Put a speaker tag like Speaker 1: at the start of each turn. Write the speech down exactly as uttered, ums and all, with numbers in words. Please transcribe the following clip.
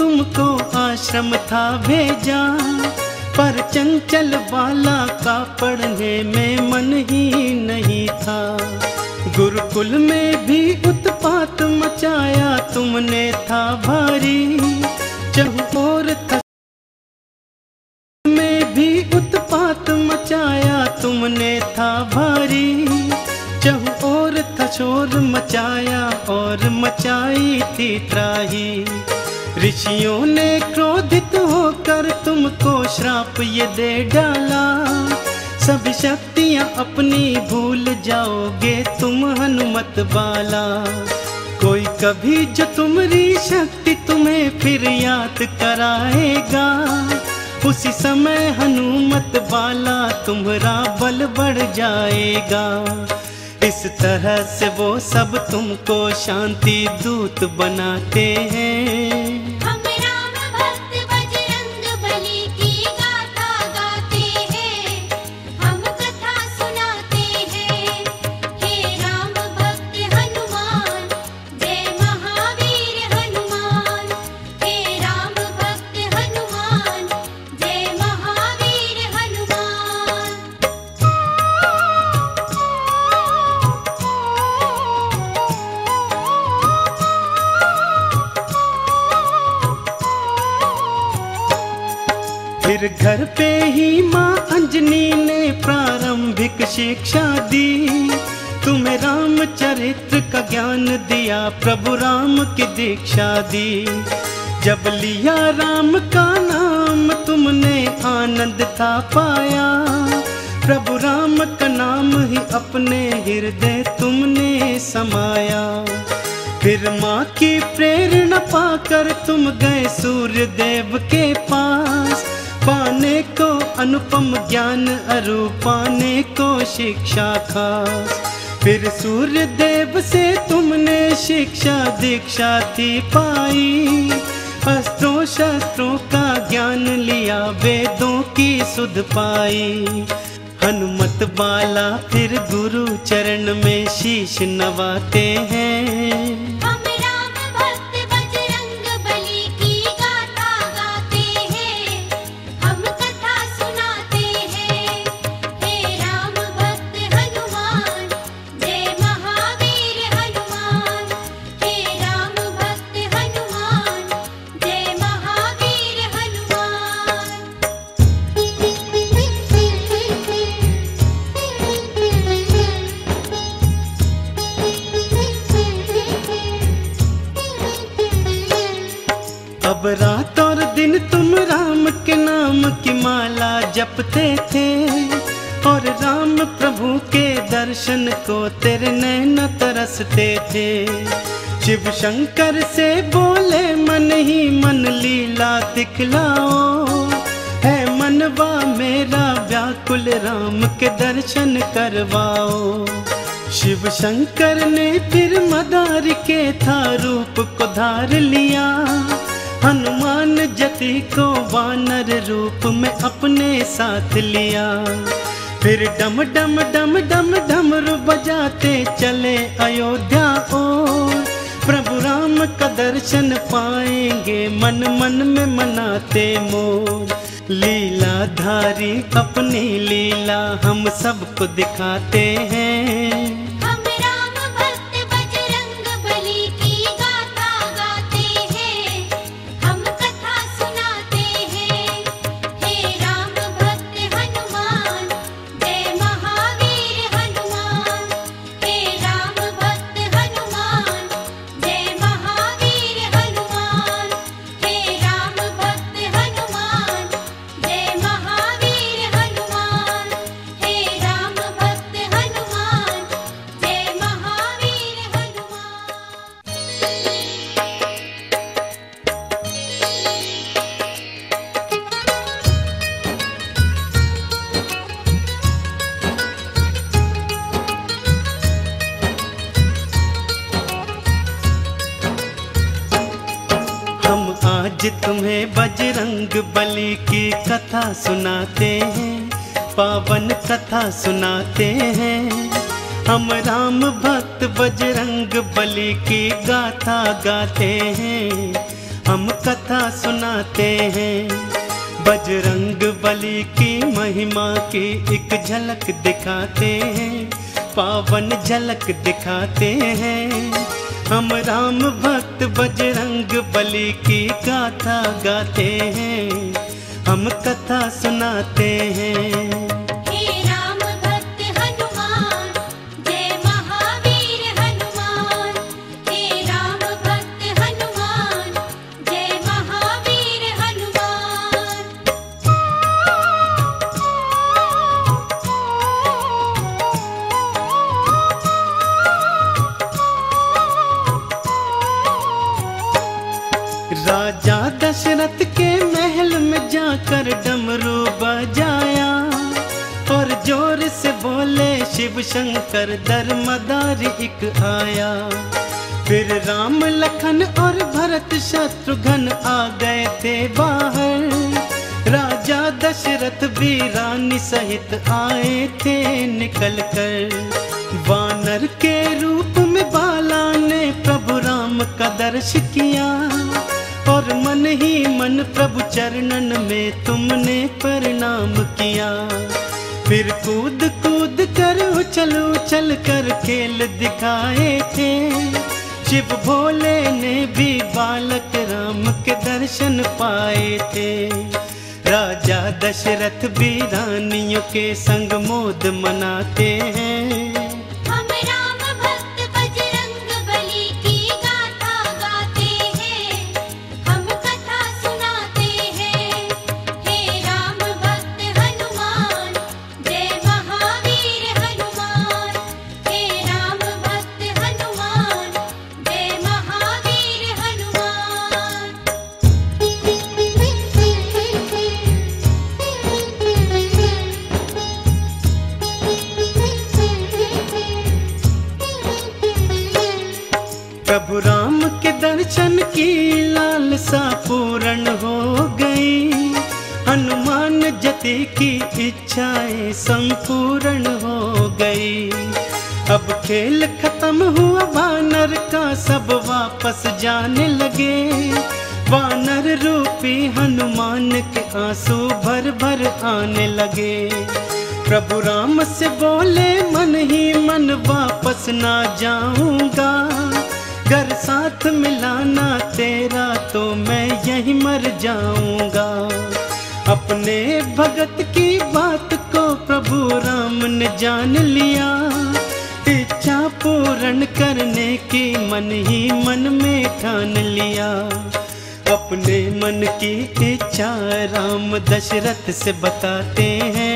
Speaker 1: तुमको आश्रम था भेजा, पर चंचल बाला का पढ़ने में मन ही नहीं था। गुरुकुल में भी उत्पात मचाया तुमने था भारी, चहु ओर था में भी उत्पात मचाया तुमने था भारी। चहु ओर था शोर मचाया और मचाई थी त्राही। ऋषियों ने क्रोधित होकर तुमको श्राप ये दे डाला, सभी शक्तियाँ अपनी भूल जाओगे तुम हनुमत बाला। कोई कभी जो तुम्हारी शक्ति तुम्हें फिर याद कराएगा, उसी समय हनुमत बाला तुम्हारा बल बढ़ जाएगा। इस तरह से वो सब तुमको शांति दूत बनाते हैं।
Speaker 2: हम राम भक्त बजरंग बली की गाथा गाते हैं, हम कथा सुनाते हैं। हे राम भक्त हनुमान, जय महावीर हनुमान। हे राम भक्त हनुमान, जय महावीर हनुमान।
Speaker 1: फिर घर पे ही माँ अंजनी ने प्रारंभिक शिक्षा दी, तुम्हें रामचरित्र का ज्ञान दिया, प्रभु राम की दीक्षा दी। जब लिया राम का नाम तुमने आनंद था पाया, प्रभु राम का नाम ही अपने हृदय तुमने समाया। फिर माँ की प्रेरणा पाकर तुम गए सूर्य देव के पास, पाने को अनुपम ज्ञान अरु पाने को शिक्षा खास। फिर सूर्य देव से तुमने शिक्षा दीक्षा थी पाई, अस्त्रों शस्त्रों का ज्ञान लिया, वेदों की सुध पाई। हनुमत बाला फिर गुरु चरण में शीश नवाते हैं।
Speaker 2: हम राम भक्त बजरंग बली की गाथा गाते हैं, हम कथा सुनाते हैं। हे राम भक्त हनुमान, जय महावीर हनुमान। हे राम भक्त हनुमान, जय महावीर हनुमान।
Speaker 1: अब रात और दिन तुम राम के नाम की माला जपते थे, और राम प्रभु के दर्शन को तेरे नैन तरसते थे। शिव शंकर से बोले मन ही मन लीला दिखलाओ, है मनवा मेरा व्याकुल राम के दर्शन करवाओ। शिव शंकर ने फिर मदार के था रूप को धार लिया, हनुमान जति को वानर रूप में अपने साथ लिया। फिर डम डम डम डम डमरू बजाते चले अयोध्या ओर, प्रभु राम का दर्शन पाएंगे मन मन में मनाते मोर। लीलाधारी अपनी लीला हम सबको दिखाते हैं।
Speaker 2: हम राम भक्त बजरंग बली की गाथा गाते हैं, हम कथा सुनाते हैं। हे राम भक्त हनुमान, जय महावीर हनुमान। हे राम भक्त हनुमान, जय महावीर हनुमान। हे राम भक्त हनुमान, जय महावीर हनुमान। हे राम भक्त हनुमान, जय महावीर हनुमान।
Speaker 1: हम आज तुम्हें बजरंग बली की कथा सुनाते हैं, पावन कथा सुनाते हैं। हम राम भक्त बजरंग बली की गाथा गाते हैं, हम कथा सुनाते हैं। बजरंग बली की महिमा की एक झलक दिखाते हैं, पावन झलक दिखाते हैं। हम राम भक्त बजरंग बली की गाथा गाते हैं, हम कथा सुनाते हैं।
Speaker 2: हे राम भक्त हनुमान, जय महावीर हनुमान। हे राम भक्त हनुमान, जय महावीर हनुमान।
Speaker 1: राजा दशरथ के महल में जाकर डमरू बजाया और जोर से बोले शिव शंकर दरमदार एक आया। फिर राम लखन और भरत शत्रुघ्न आ गए थे बाहर। राजा दशरथ भी रानी सहित आए थे निकल कर। वानर के रूप में बाला ने प्रभु राम का दर्श किया और मन ही मन प्रभु चरणन में तुमने प्रणाम किया। फिर कूद कूद कर उछल उछल कर खेल दिखाए थे। शिव भोले ने भी बालक राम के दर्शन पाए थे। राजा दशरथ भी रानियों के संग मोद मनाते हैं।
Speaker 2: हम राम भक्त बजरंग बली की गाथा गाते हैं, हम कथा सुनाते हैं। हे राम भक्त हनुमान, जय महावीर हनुमान। हे राम भक्त हनुमान, जय महावीर हनुमान।
Speaker 1: प्रभु राम के दर्शन की लालसा पूर्ण हो गई। हनुमान जति की इच्छाएं संपूर्ण हो गई। अब खेल खत्म हुआ वानर का, सब वापस जाने लगे। वानर रूपी हनुमान के आंसू भर भर आने लगे। प्रभु राम से बोले मन ही मन वापस ना जाऊंगा। घर साथ मिलाना तेरा तो मैं यहीं मर जाऊंगा। अपने भगत की बात को प्रभु राम ने जान लिया। इच्छा पूर्ण करने की मन ही मन में ठान लिया। अपने मन की इच्छा राम दशरथ से बताते हैं।